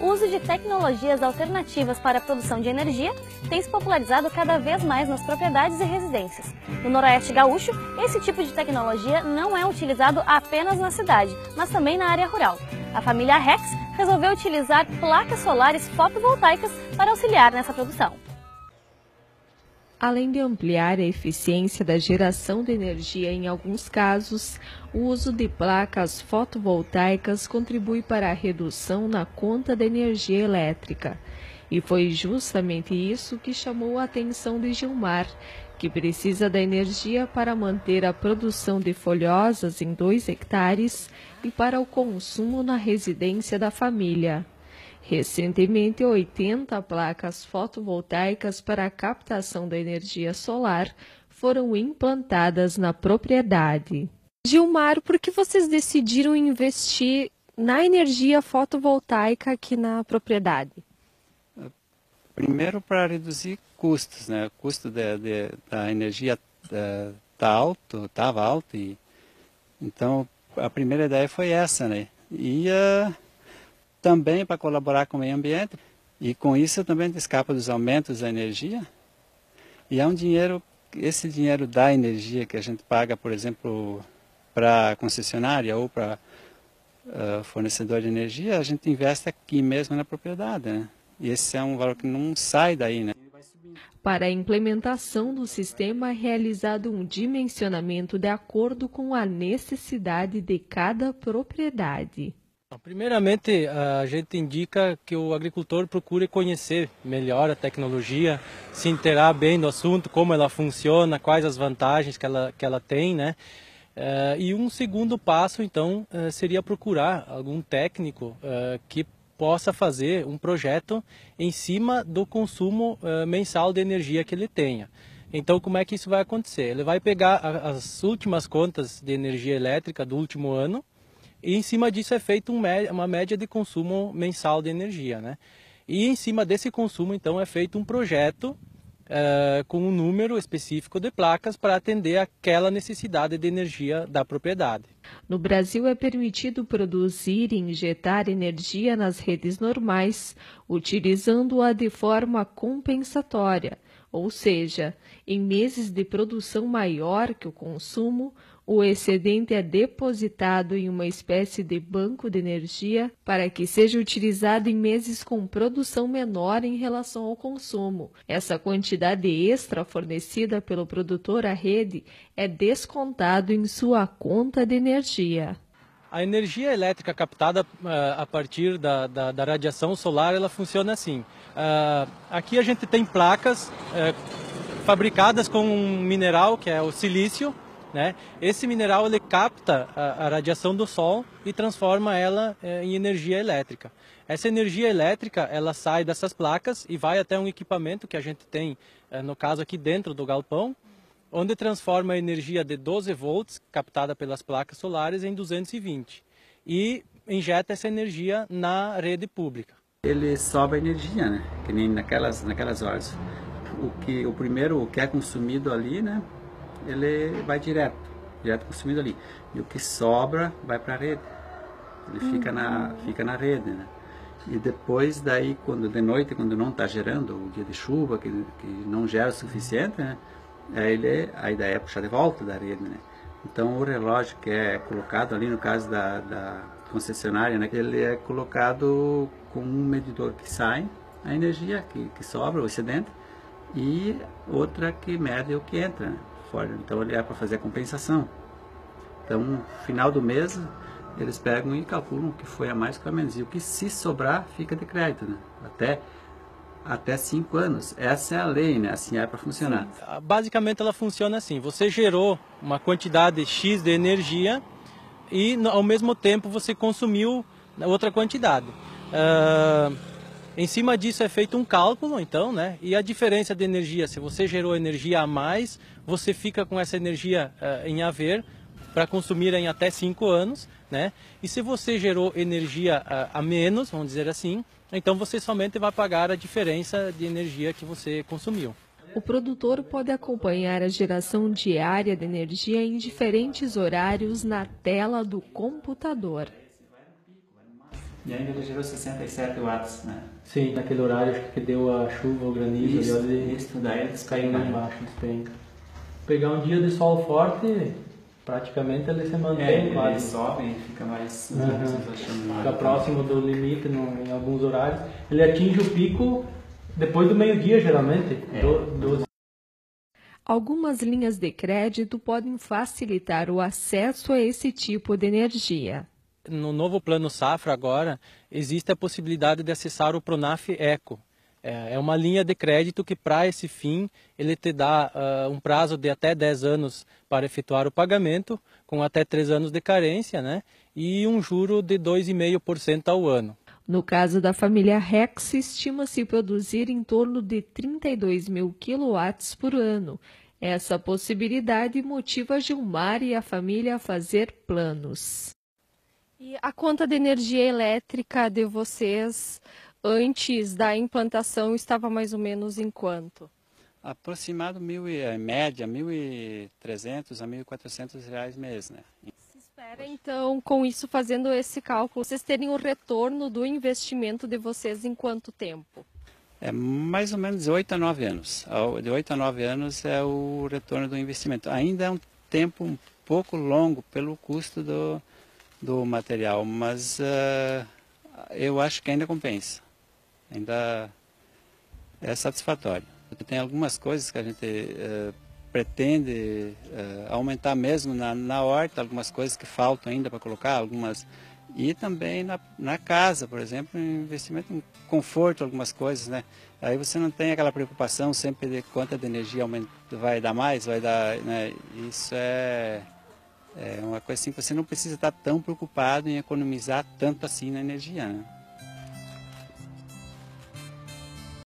o uso de tecnologias alternativas para a produção de energia tem se popularizado cada vez mais nas propriedades e residências. No Noroeste Gaúcho, esse tipo de tecnologia não é utilizado apenas na cidade, mas também na área rural. A família Rex resolveu utilizar placas solares fotovoltaicas para auxiliar nessa produção. Além de ampliar a eficiência da geração de energia em alguns casos, o uso de placas fotovoltaicas contribui para a redução na conta de energia elétrica. E foi justamente isso que chamou a atenção de Gilmar, que precisa da energia para manter a produção de folhosas em 2 hectares e para o consumo na residência da família. Recentemente, 80 placas fotovoltaicas para a captação da energia solar foram implantadas na propriedade. Gilmar, por que vocês decidiram investir na energia fotovoltaica aqui na propriedade? Primeiro, para reduzir custos, né? O custo da energia estava alto, e então a primeira ideia foi essa, né? E também para colaborar com o meio ambiente, e com isso também escapa dos aumentos da energia. E é um dinheiro, esse dinheiro da energia que a gente paga, por exemplo, para a concessionária ou para fornecedor de energia, a gente investe aqui mesmo na propriedade, né? E esse é um valor que não sai daí, né? Para a implementação do sistema é realizado um dimensionamento de acordo com a necessidade de cada propriedade. Primeiramente, a gente indica que o agricultor procure conhecer melhor a tecnologia, se inteirar bem do assunto, como ela funciona, quais as vantagens que ela tem, né? E um segundo passo, então, seria procurar algum técnico que possa fazer um projeto em cima do consumo mensal de energia que ele tenha. Então, como é que isso vai acontecer? Ele vai pegar as últimas contas de energia elétrica do último ano, e em cima disso é feita uma média de consumo mensal de energia, né? E em cima desse consumo, então, é feito um projeto com um número específico de placas para atender aquela necessidade de energia da propriedade. No Brasil é permitido produzir e injetar energia nas redes normais, utilizando-a de forma compensatória, ou seja, em meses de produção maior que o consumo, o excedente é depositado em uma espécie de banco de energia para que seja utilizado em meses com produção menor em relação ao consumo. Essa quantidade extra fornecida pelo produtor à rede é descontado em sua conta de energia. A energia elétrica captada a partir da radiação solar, ela funciona assim. Aqui a gente tem placas fabricadas com um mineral que é o silício, né? Esse mineral ele capta a radiação do sol e transforma ela em energia elétrica. Essa energia elétrica ela sai dessas placas e vai até um equipamento que a gente tem, no caso aqui dentro do galpão, onde transforma a energia de 12 volts captada pelas placas solares em 220 e injeta essa energia na rede pública. Ele sobe a energia, né? Que nem naquelas horas. O que é consumido ali, né? Ele vai direto consumido ali. E o que sobra vai para a rede. Ele fica na rede, né? E depois daí, de noite, quando não está gerando, o dia de chuva, que não gera o suficiente, né? Aí daí é puxar de volta da rede, né? Então o relógio que é colocado ali, no caso da concessionária, né? Ele é colocado com um medidor que sai a energia que sobra, o excedente, e outra que mede o que entra, né? Então ele é para fazer a compensação. Então no final do mês eles pegam e calculam o que foi a mais e o que foi a menos. E o que se sobrar fica de crédito, né? Até 5 anos. Essa é a lei, né? Assim é para funcionar. Sim, basicamente ela funciona assim. Você gerou uma quantidade X de energia e ao mesmo tempo você consumiu outra quantidade. Em cima disso é feito um cálculo, então, né? E a diferença de energia, se você gerou energia a mais, você fica com essa energia em haver para consumir em até 5 anos, né? E se você gerou energia a menos, vamos dizer assim, então você somente vai pagar a diferença de energia que você consumiu. O produtor pode acompanhar a geração diária de energia em diferentes horários na tela do computador. E ainda ele gerou 67 watts, né? Sim, naquele horário acho que deu a chuva, o granizo, Isso, daí eles caiu lá embaixo, despenca. Pegar um dia de sol forte, praticamente ele se mantém ele quase. sobe e fica mais... Fica próximo do limite em alguns horários. Ele atinge o pico depois do meio-dia, geralmente. Algumas linhas de crédito podem facilitar o acesso a esse tipo de energia. No novo Plano Safra agora, existe a possibilidade de acessar o Pronaf Eco. É uma linha de crédito que, para esse fim, ele te dá um prazo de até 10 anos para efetuar o pagamento, com até 3 anos de carência, né? E um juro de 2,5% ao ano. No caso da família Rex, estima-se produzir em torno de 32 mil quilowatts por ano. Essa possibilidade motiva Gilmar e a família a fazer planos. E a conta de energia elétrica de vocês, antes da implantação, estava mais ou menos em quanto? Aproximado, em média, R$ 1.300 a R$ 1.400 mês, né? Se espera, então, com isso, fazendo esse cálculo, vocês terem o retorno do investimento de vocês em quanto tempo? É mais ou menos de 8 a 9 anos. De 8 a 9 anos é o retorno do investimento. Ainda é um tempo um pouco longo pelo custo do material, mas eu acho que ainda compensa. Ainda é satisfatório. Tem algumas coisas que a gente pretende aumentar mesmo na horta, algumas coisas que faltam ainda para colocar, algumas... E também na casa, por exemplo, investimento em conforto, algumas coisas, né? Aí você não tem aquela preocupação sempre de quanta de energia vai dar mais, vai dar, né? Isso é uma coisa assim que você não precisa estar tão preocupado em economizar tanto assim na energia, né?